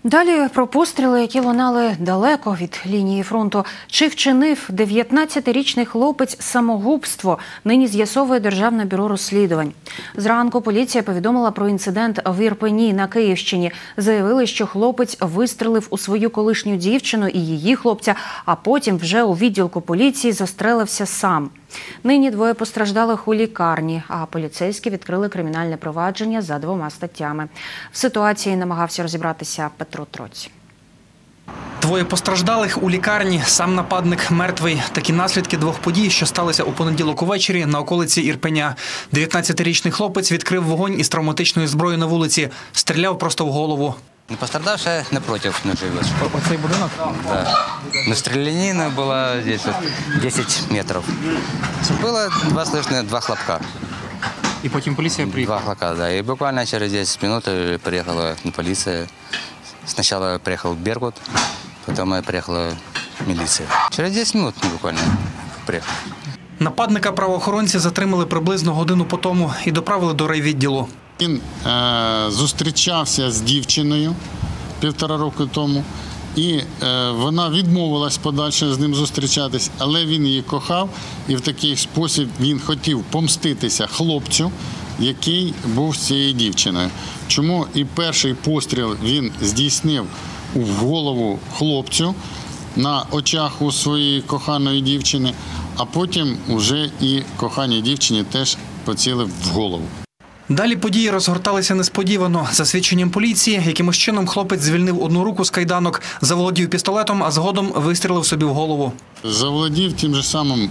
Далі про постріли, які лунали далеко від лінії фронту. Чи вчинив 19-річний хлопець самогубство, нині з'ясовує Державне бюро розслідувань. Зранку поліція повідомила про інцидент в Ірпені на Київщині. Заявили, що хлопець вистрелив у свою колишню дівчину і її хлопця, а потім вже у відділку поліції застрелився сам. Нині двоє постраждалих у лікарні, а поліцейські відкрили кримінальне провадження за 2 статтями. В ситуації намагався розібратися Петро Троць. Двоє постраждалих у лікарні, сам нападник мертвий. Такі наслідки 2 подій, що сталися у понеділок увечері на околиці Ірпеня. 19-річний хлопець відкрив вогонь із травматичної зброї на вулиці. Стріляв просто в голову. Пострадавшая напротив нажилась. Оцей будинок? Да. Но стрелянина была здесь 10 метров. Было 2 хлопка. І потім поліція приїхала? 2 хлопка, да. И буквально через 10 минут приехала полиция. Сначала приехал Беркут, потом приехала милиция. Через 10 минут буквально приехал. Нападника правоохоронці затримали приблизно годину по тому і доправили до райвідділу. Він зустрічався з дівчиною 1,5 року тому, і вона відмовилась подальше з ним зустрічатись, але він її кохав, і в такий спосіб він хотів помститися хлопцю, який був з цією дівчиною. Чому і перший постріл він здійснив в голову хлопцю на очах у своєї коханої дівчини, а потім вже і коханій дівчині теж поцілив в голову. Далі події розгорталися несподівано. За свідченням поліції, якимось чином хлопець звільнив одну руку з кайданок, заволодів пістолетом, а згодом вистрілив собі в голову. Заволодів тим же самим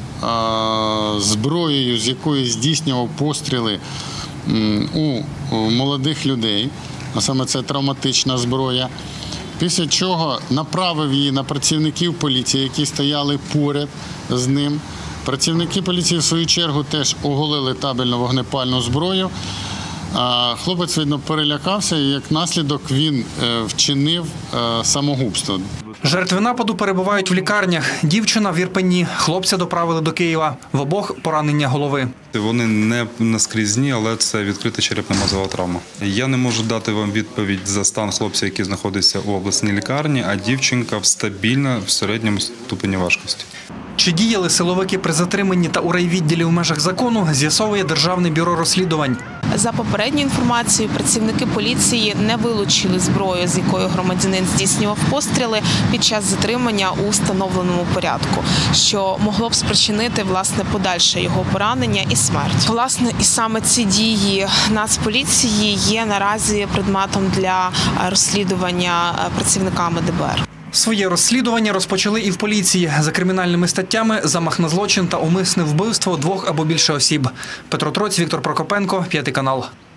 зброєю, з якої здійснював постріли у молодих людей, а саме це травматична зброя. Після чого направив її на працівників поліції, які стояли поряд з ним. Працівники поліції, в свою чергу, теж оголили табельну вогнепальну зброю. Хлопець, видно, перелякався, і як наслідок він вчинив самогубство. Жертви нападу перебувають в лікарнях. Дівчина в Ірпені, хлопця доправили до Києва. В обох поранення голови. Вони не наскрізні, але це відкрита черепно-мозгова травма. Я не можу дати вам відповідь за стан хлопця, який знаходиться у обласній лікарні, а дівчинка стабільна в середньому ступені важкості. Чи діяли силовики при затриманні та у райвідділі в межах закону, з'ясовує Державне бюро розслідувань. За попередньою інформацією, працівники поліції не вилучили зброю, з якою громадянин здійснював постріли під час затримання у встановленому порядку, що могло б спричинити, власне, подальше його поранення і смерть. Власне, і саме ці дії Нацполіції є наразі предметом для розслідування працівниками ДБР. Своє розслідування розпочали і в поліції. За кримінальними статтями замах на злочин та умисне вбивство 2 або більше осіб. Петро Троць, Віктор Прокопенко, 5 канал.